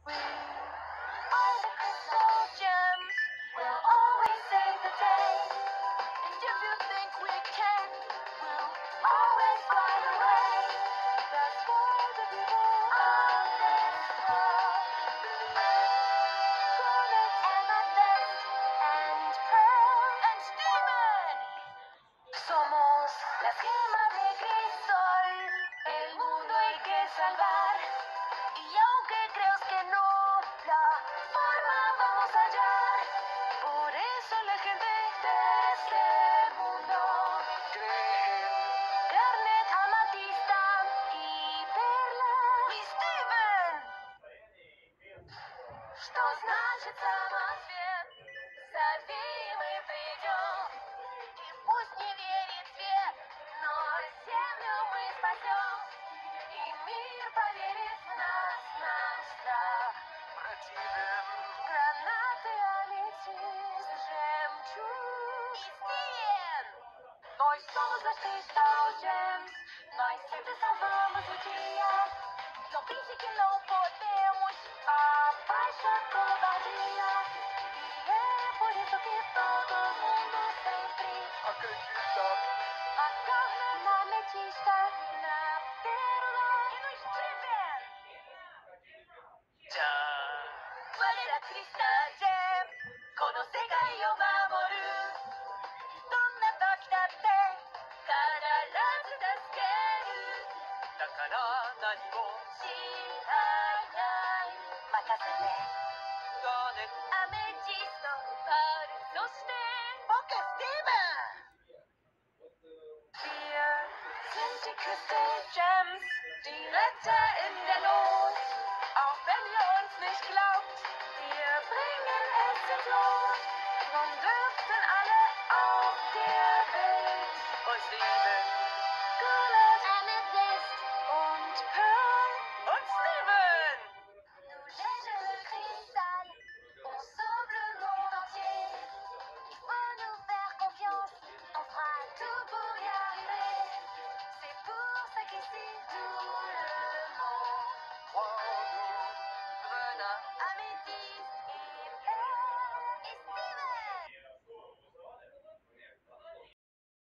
We are the crystal gems. We'll always save the day. And if you think we can, we'll always fly away. That's why the people of this world Garnet, Amethyst, and Pearl, and Steven. Somos las gemas de cristal. El mundo hay que salvar. Y aunque creas que no, la forma vamos a hallar. Por eso la gente de este mundo cree en Garnet, Amatista y Perla. Y Steven! Что значит самоцвет? Зови, мы придем. И пусть не верит свет, но землю мы спасем. И мир поверит в нас, нам страх противен. Гранаты, аметист, жемчуг и Стивен. Nós somos las Crystal Gems. Nós sempre salvamos o dia. Não pense que não podemos. Abaixa a covardia. E é por isso que todo mundo sempre acredita. A Garnet, na ametista, na pérola e no Steven.我らクリスタルジェムこの世界を守るどんな時だって必ず助けるだから何も知らない任せてガーネットアメジストパールそして僕スティーブン Wir sind die Crystal Gems, die Retter in der Not. Auch wenn ihr uns nicht glaubt, wir bringen es ins Lot. Drum dürften alle auf der Welt uns lieben.